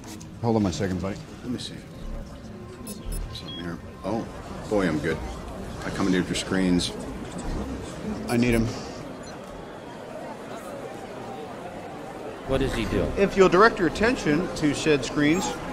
Hold on one second, buddy. Let me see. Something here. Oh, boy, I'm good. I commandeered your screens. I need him. What does he do? If you'll direct your attention to said screens,